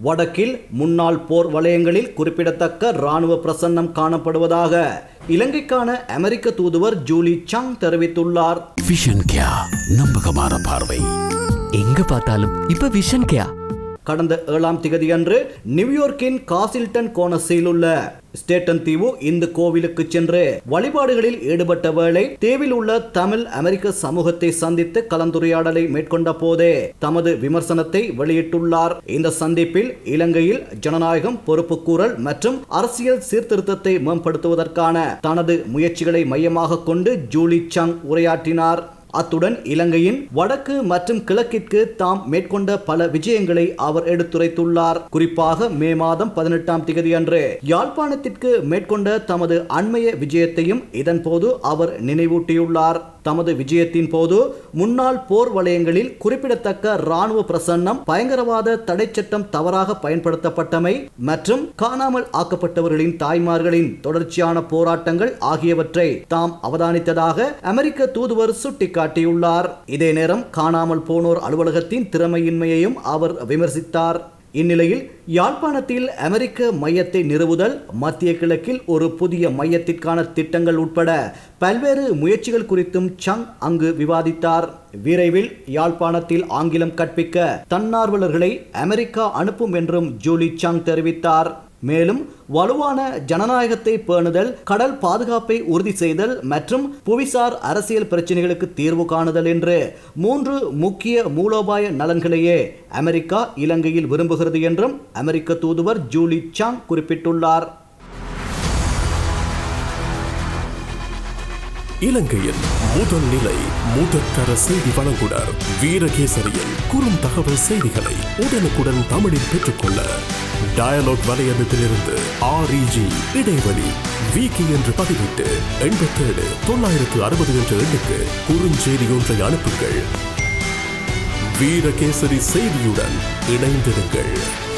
வடக்கில் முன்னாள் போர் வலயங்களில் குறிப்பிடத்தக்க இராணுவ பிரசன்னம் காணப்படுவதாக இலங்கைக்கான அமெரிக்க தூதுவர் ஜூலி சங் தெரிவித்துள்ளார். விஷன் கேயா, நம்பகமான பார்வை. எங்க பார்த்தாலும் இப்ப விஷன் கேயா. கடந்த 7ஆம் திகதியன்று நியூயார்க்கின் காசில்டன் கோனஸில் உள்ள ஸ்டேட்டன் தீவு இந்து கோவிலுக்கு சென்று வழிபாடுகளில் ஈடுபட்ட வேளை தீவில் உள்ள தமிழ் அமெரிக்க சமூகத்தை சந்தித்து கலந்துரையாடலை மேற்கொண்ட போதே தமது விமர்சனத்தை வெளியிட்டுள்ளார். இந்த சந்திப்பில் இலங்கையில் ஜனநாயகம், பொறுப்புக்கூறல் மற்றும் அரசியல் சீர்திருத்தத்தை மேம்படுத்துவதற்கான தனது முயற்சிகளை மையமாக கொண்டு ஜூலி சங் உரையாற்றினார். அத்துடன் இலங்கையின் வடக்கு மற்றும் கிழக்கிற்கு தாம் மேற்கொண்ட பல விஜயங்களை அவர் எடுத்துரைத்துள்ளார். குறிப்பாக மே மாதம் 18ஆம் திகதியன்று யாழ்ப்பாணத்திற்கு மேற்கொண்ட தமது அண்மைய விஜயத்தையும் இதன் போது அவர் நினைவூட்டியுள்ளார். தமது விஜயத்தின் போது முன்னாள் போர் வலயங்களில் குறிப்பிடத்தக்க இராணுவ பிரசன்னம், பயங்கரவாத தடை சட்டம் தவறாக பயன்படுத்தப்பட்டமை மற்றும் காணாமல் ஆக்கப்பட்டவர்களின் தாய்மார்களின் தொடர்ச்சியான போராட்டங்கள் ஆகியவற்றை தாம் அவதானித்ததாக அமெரிக்க தூதுவர் சுட்டிக்காட்டியுள்ளார். இதே நேரம் காணாமல் போனோர் அலுவலகத்தின் திறமையின்மையையும் அவர் விமர்சித்தார். இந்நிலையில் யாழ்ப்பாணத்தில் அமெரிக்க மையத்தை நிறுவுதல், மத்திய கிழக்கில் ஒரு புதிய மையத்திற்கான திட்டங்கள் உட்பட பல்வேறு முயற்சிகள் குறித்தும் சங் அங்கு விவாதித்தார். விரைவில் யாழ்ப்பாணத்தில் ஆங்கிலம் கற்பிக்க தன்னார்வலர்களை அமெரிக்கா அனுப்பும் என்றும் ஜூலி சங் தெரிவித்தார். மேலும் வலுவான ஜனநாயகத்தை பேணுதல், கடல் பாதுகாப்பை உறுதி செய்தல் மற்றும் புவிசார் அரசியல் பிரச்சனைகளுக்கு தீர்வு காணுதல் என்று 3 முக்கிய மூலோபாய நலன்களையே அமெரிக்கா இலங்கையில் விரும்புகிறது என்றும் அமெரிக்க தூதுவர் ஜூலி சங் குறிப்பிட்டுள்ளார். இலங்கையின் முதல் நிலை முதற்கர செய்தி வழங்குனர் வீரகேசரியின் குறுந்தகவல் செய்திகளை உடனுக்குடன் தமிழில் பெற்றுக்கொள்ள டயலாக் வலையமைப்பிலிருந்து REG இடைவெளி வீக்கி என்று பதிவிட்டு 87 960 என்ற எண்ணுக்கு குறுஞ்செய்தி ஒன்றை அனுப்புங்கள். வீரகேசரி செய்தியுடன் இணைந்திருங்கள்.